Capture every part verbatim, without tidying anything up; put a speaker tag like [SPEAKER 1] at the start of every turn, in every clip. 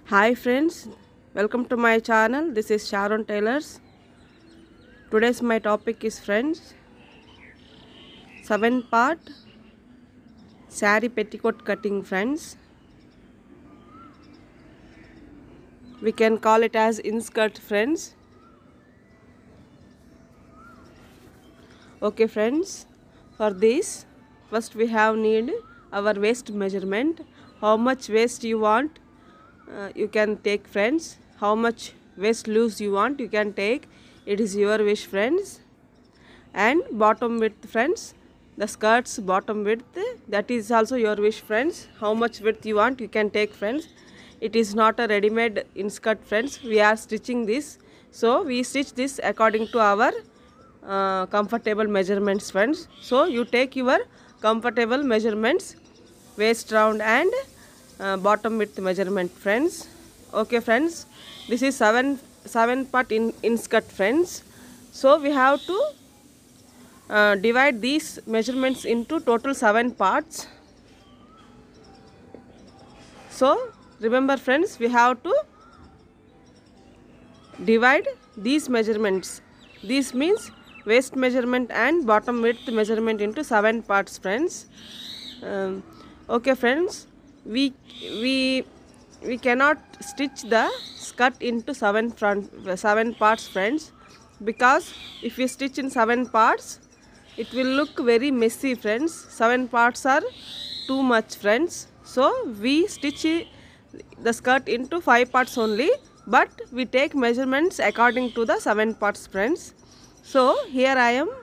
[SPEAKER 1] Hi friends, welcome to my channel. This is Sharon Taylors. Today's my topic is friends, seven part sari petticoat cutting friends. We can call it as inskirt friends. Okay friends, for this first we have need our waist measurement. How much waist you want, uh, you can take friends. How much waist loose you want, you can take. It is your wish friends. And bottom width friends, the skirt's bottom width, that is also your wish friends. How much width you want, you can take friends. It is not a ready-made inskirt friends, we are stitching this, so we stitch this according to our uh, comfortable measurements friends. So you take your comfortable measurements, waist round and uh, bottom width measurement friends. Okay friends, this is seven seven part in inskirt friends. So we have to uh, divide these measurements into total seven parts. So remember friends, we have to divide these measurements. This means waist measurement and bottom width measurement into seven parts friends. Um, okay friends, we we we cannot stitch the skirt into seven front seven parts friends, because if we stitch in seven parts it will look very messy friends. Seven parts are too much friends, so we stitch the skirt into five parts only, but we take measurements according to the seven parts friends. So here I am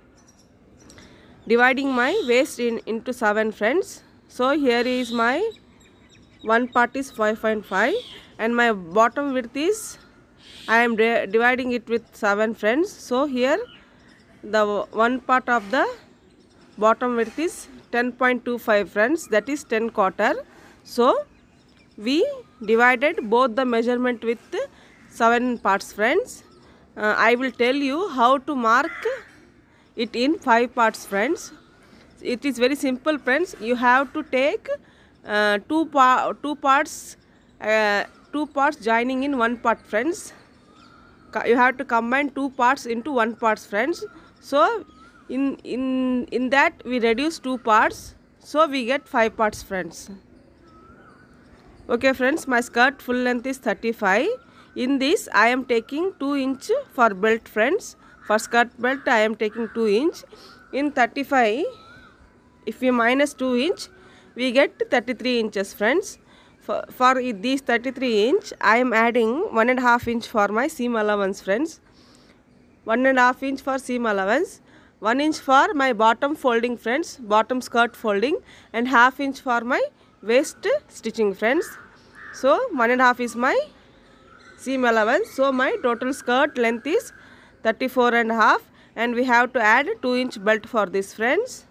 [SPEAKER 1] dividing my waist in into seven friends. So here is my one part is five point five and my bottom width is, I am dividing it with seven friends. So here the one part of the bottom width is ten point two five friends, that is ten quarter. So we divided both the measurement with seven parts friends. uh, I will tell you how to mark it in five parts friends. It is very simple friends. You have to take uh, two, pa two parts uh, two parts joining in one part friends. You have to combine two parts into one parts friends. So in in in that we reduce two parts, so we get five parts friends. Okay friends, my skirt full length is thirty-five. In this I am taking two inch for belt friends. For skirt belt I am taking two inch. In thirty-five, if we minus two inch, we get thirty-three inches friends. For, for these thirty-three inch, I am adding one and a half inch for my seam allowance friends. One and a half inch for seam allowance, one inch for my bottom folding friends, bottom skirt folding, and half inch for my waist stitching friends. So one and a half is my seam allowance. So my total skirt length is thirty-four and a half, and we have to add two inch belt for this friends.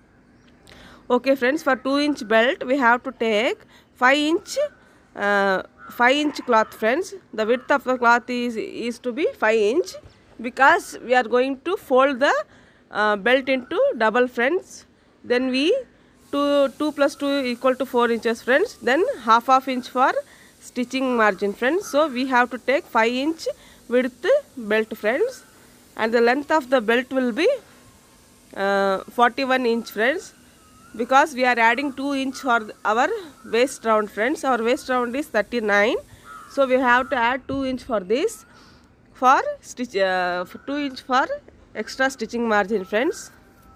[SPEAKER 1] Okay friends, for two inch belt we have to take five inch uh, five inch cloth friends. The width of the cloth is is to be five inch, because we are going to fold the uh, belt into double friends. Then we two, two plus two equal to four inches friends. Then half half inch for stitching margin friends. So we have to take five inch width belt friends, and the length of the belt will be uh, forty-one inch friends, because we are adding two inch for our waist round friends. Our waist round is thirty-nine, so we have to add two inch for this, for stitch uh, for two inch for extra stitching margin friends.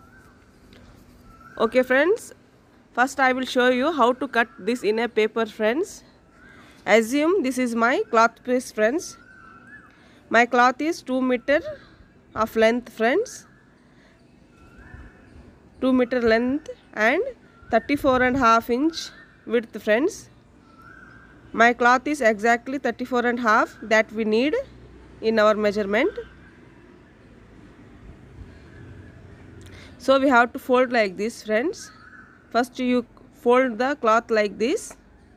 [SPEAKER 1] Okay friends, first I will show you how to cut this in a paper friends. Assume this is my cloth piece friends. My cloth is two meter of length friends, two meter length and thirty-four and a half inch width friends. My cloth is exactly thirty-four and a half that we need in our measurement. So we have to fold like this friends. First you fold the cloth like this.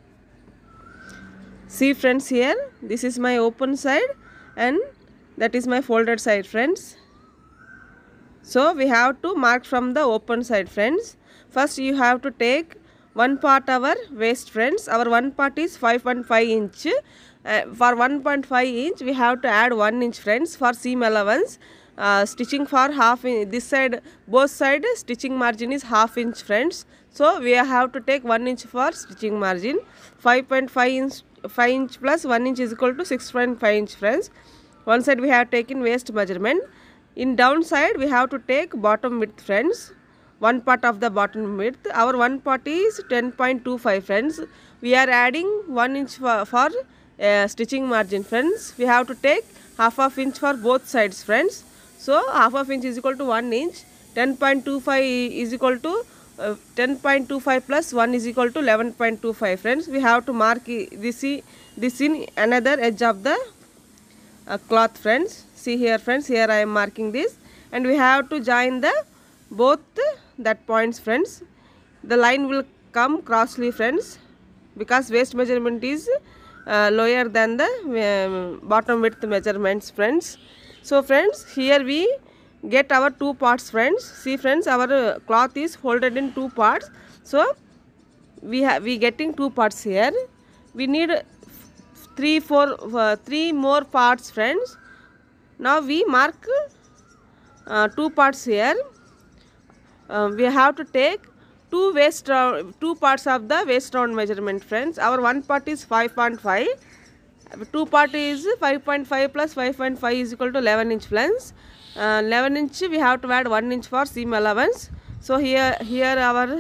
[SPEAKER 1] See friends, here this is my open side and that is my folded side friends. So we have to mark from the open side friends. First you have to take one part our waist friends. Our one part is five point five inch. Uh, for one point five inch we have to add one inch friends for seam allowance. Uh, stitching for half in this side, both side stitching margin is half inch friends. So we have to take one inch for stitching margin. five point five inch five inch plus one inch is equal to six point five inch friends. One side we have taken waist measurement. In down side we have to take bottom width friends. One part of the bottom width. Our one part is ten point two five friends. We are adding one inch for, for uh, stitching margin friends. We have to take half of inch for both sides friends. So half of inch is equal to one inch. ten point two five is equal to uh, ten point two five plus one is equal to eleven point two five friends. We have to mark this, this in another edge of the uh, cloth friends. See here friends, here I am marking this, and we have to join the both that points friends. The line will come crossly friends, because waist measurement is uh, lower than the um, bottom width measurements friends. So friends, here we get our two parts friends. See friends, our uh, cloth is folded in two parts. So we have we getting two parts here. We need three four uh, three more parts friends. Now we mark uh, two parts here. Uh, we have to take two waist round, two parts of the waist round measurement friends. Our one part is five point five. Two part is five point five plus five point five is equal to eleven inch friends. Uh, eleven inch we have to add one inch for seam allowance. So here here our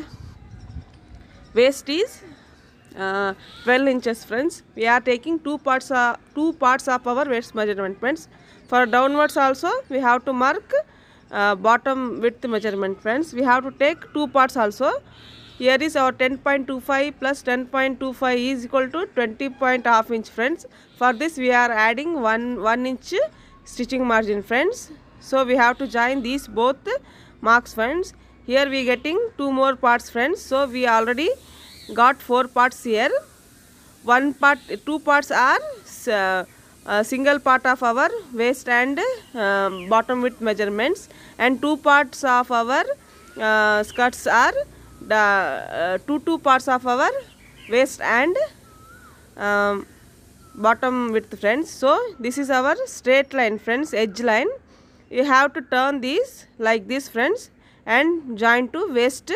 [SPEAKER 1] waist is uh, twelve inches friends. We are taking two parts uh, two parts of our waist measurement friends. For downwards also we have to mark uh, bottom width measurement friends. We have to take two parts also. Here is our ten point two five plus ten point two five is equal to twenty point half inch friends. For this we are adding one one inch stitching margin friends. So we have to join these both marks friends. Here we getting two more parts friends. So we already got four parts here. One part, two parts are uh, a single part of our waist and um, bottom width measurements, and two parts of our uh, skirts are the uh, two two parts of our waist and um, bottom width friends. So this is our straight line friends, edge line. You have to turn these like this friends and join to waist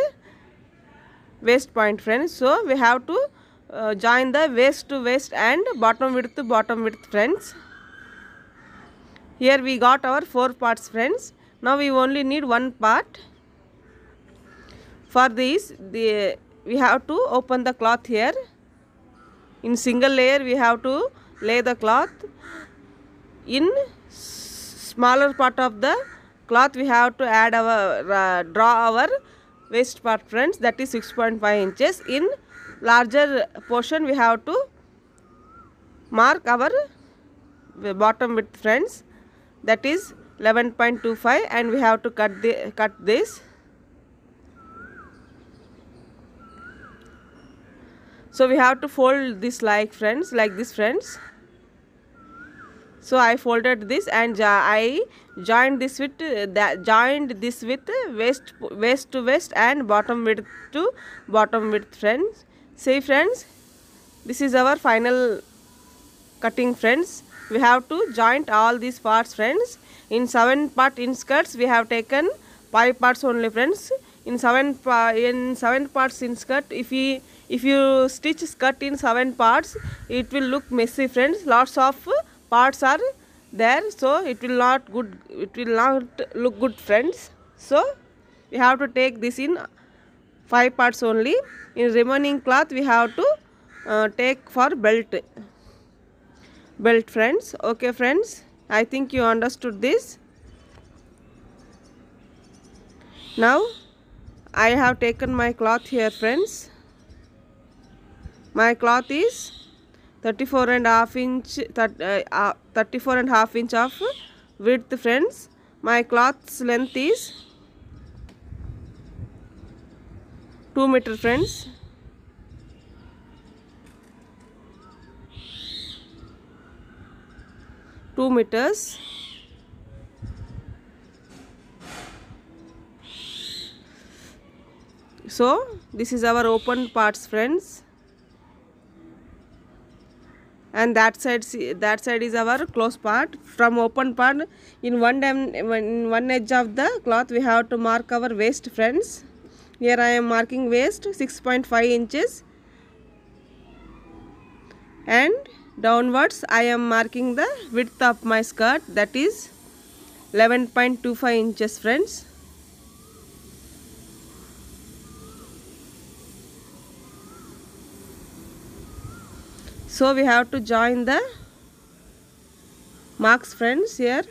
[SPEAKER 1] waist point friends. So we have to uh, join the waist to waist and bottom width to bottom width friends. Here we got our four parts friends. Now we only need one part. For this the we have to open the cloth here. In single layer we have to lay the cloth. In smaller part of the cloth we have to add our uh, draw our waist part friends, that is six point five inches. In larger portion we have to mark our bottom width friends, that is eleven point two five, and we have to cut the cut this. So we have to fold this like friends, like this friends. So I folded this and I joined this with uh, that joined this with waist waist to waist and bottom width to bottom width friends. See friends, this is our final cutting friends. We have to joint all these parts friends. In seven part in skirts we have taken five parts only friends. In seven pa in seven parts in skirt, if we if you stitch skirt in seven parts, it will look messy friends. Lots of parts are there, so it will not good it will not look good friends. So we have to take this in five parts only. In remaining cloth we have to uh, take for belt belt friends. Okay friends, I think you understood this. Now I have taken my cloth here friends. My cloth is thirty-four and a half inch uh, thirty-four and a half inch of width friends. My cloth's length is two meter friends. two meters. So this is our open parts, friends, and that side that side is our closed part. From open part, in one in one edge of the cloth we have to mark our waist, friends. Here I am marking waist six point five inches, and downwards I am marking the width of my skirt, that is eleven point two five inches, friends. So we have to join the marks, friends. Here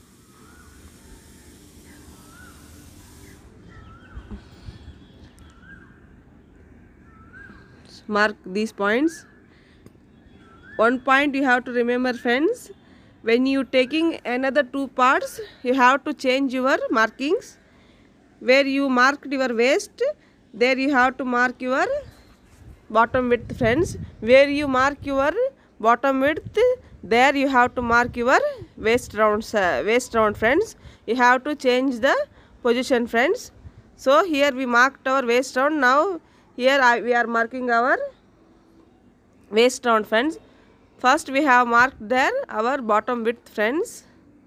[SPEAKER 1] mark these points. One point you have to remember, friends, when you taking another two parts, you have to change your markings. Where you marked your waist, there you have to mark your bottom width, friends. Where you mark your bottom width, there you have to mark your waist round, uh, waist round, friends. You have to change the position, friends. So here we marked our waist round. Now here I, we are marking our waist round, friends. First we have marked there our bottom width, friends.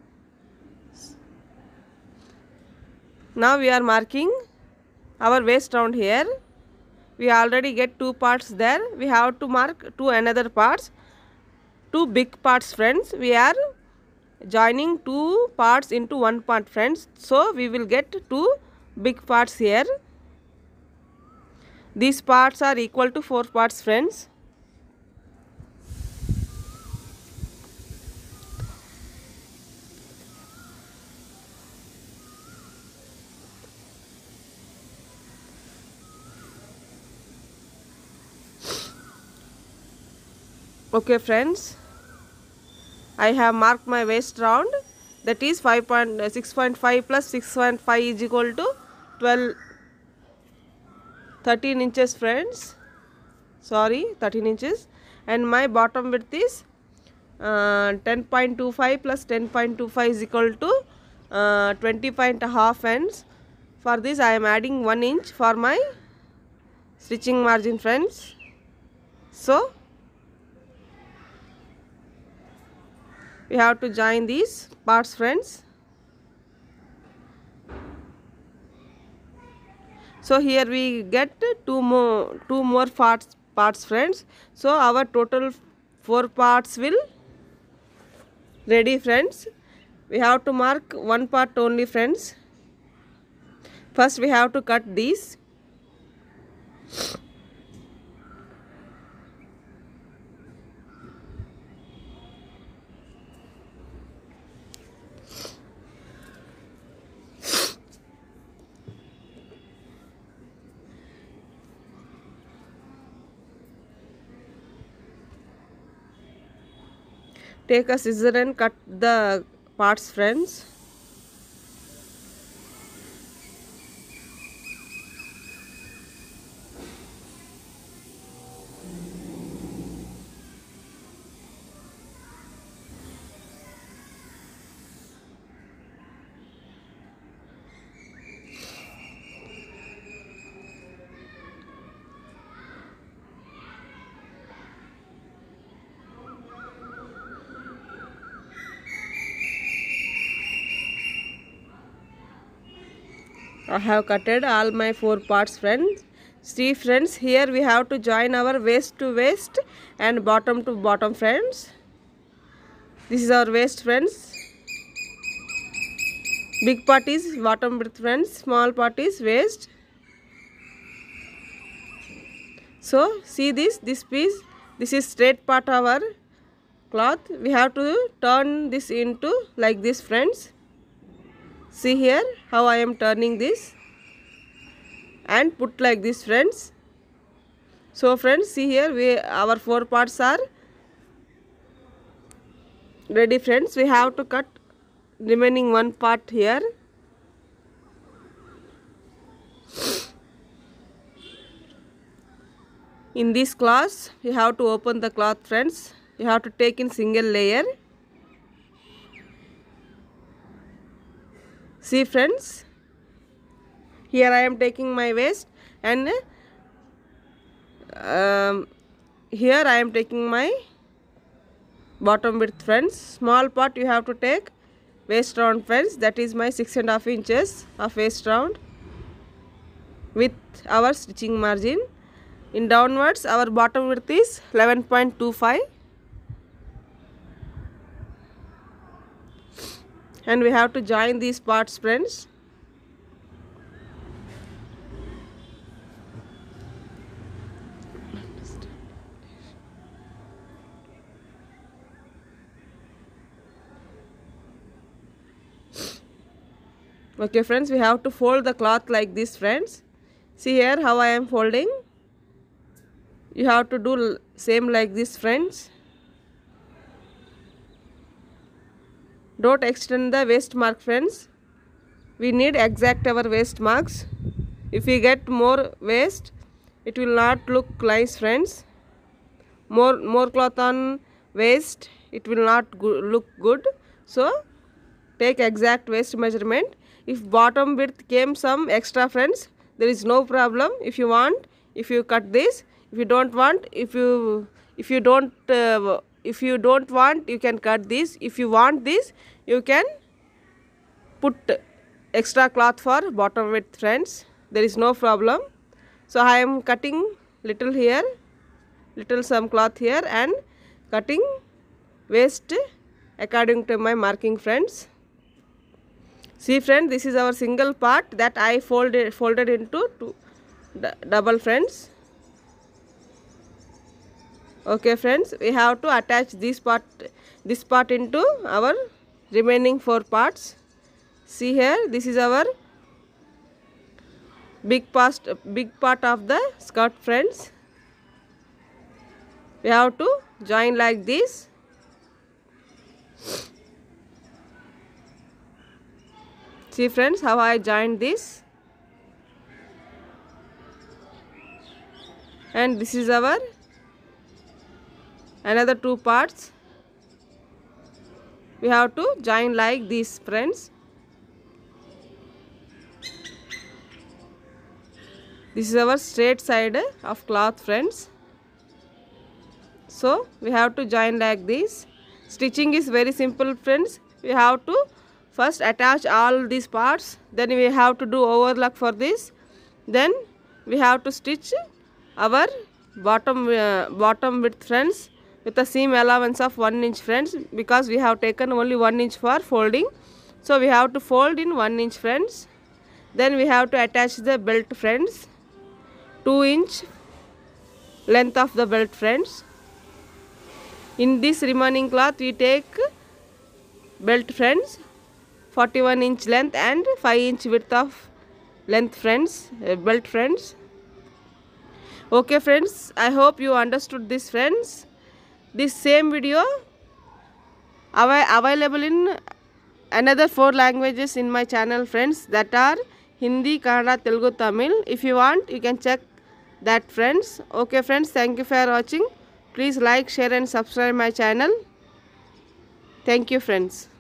[SPEAKER 1] Now we are marking our waist round here. We already get two parts there. We have to mark two another parts, two big parts, friends. We are joining two parts into one part, friends. So we will get two big parts here. These parts are equal to four parts, friends. Okay, friends, I have marked my waist round, that is five point six point five plus six point five is equal to twelve, thirteen inches, friends. Sorry, thirteen inches. And my bottom width is uh, ten point two five plus ten point two five is equal to uh, twenty point half ends. For this I am adding one inch for my stitching margin, friends. So we have to join these parts, friends. So here we get two more two more parts parts friends. So our total four parts will ready, friends. We have to mark one part only, friends. First we have to cut these. Take a scissor and cut the parts, friends. I have cutted all my four parts, friends. See, friends, here we have to join our waist to waist and bottom to bottom, friends. This is our waist, friends. Big part is bottom width, friends. Small part is waist. So see this, this piece, this is straight part of our cloth. We have to turn this into like this, friends. See here how I am turning this and put like this, friends. So friends, see here we our four parts are ready, friends. We have to cut remaining one part here. In this cloth you have to open the cloth, friends. You have to take in single layer. See, friends, here I am taking my waist and um, here I am taking my bottom width friends. Small part you have to take waist round friends, that is my six and a half inches of waist round with our stitching margin. In downwards our bottom width is eleven point two five and we have to join these parts friends. Okay friends, we have to fold the cloth like this friends. See here how I am folding. You have to do same like this friends. Don't extend the waist mark friends. We need exact our waist marks. If we get more waist, it will not look nice friends. More more cloth on waist, it will not go look good. So take exact waist measurement. If bottom width came some extra friends, there is no problem. If you want, if you cut this. If you don't want, if you if you don't uh, if you don't want, you can cut this. If you want this, you can put extra cloth for bottom width friends. There is no problem. So I am cutting little here, little some cloth here and cutting waist according to my marking friends. See friend, this is our single part that I folded folded into two double friends. Okay friends, we have to attach this part this part into our remaining four parts. See here, this is our big part big part of the skirt friends. We have to join like this. See friends, how I joined this. And this is our another two parts. We have to join like this friends. This is our straight side of cloth friends. So we have to join like this. Stitching is very simple friends. We have to first attach all these parts, then we have to do overlock for this, then we have to stitch our bottom uh, bottom width friends with a seam allowance of one inch friends, because we have taken only one inch for folding. So we have to fold in one inch friends. Then we have to attach the belt friends, two inch length of the belt friends. In this remaining cloth we take belt friends, forty-one inch length and five inch width of length friends, uh, belt friends. Okay friends, I hope you understood this friends. This same video av available in another four languages in my channel friends, that are Hindi, Kannada, Telugu, Tamil. If you want, you can check that friends. Okay friends, thank you for watching. Please like, share and subscribe my channel. Thank you friends.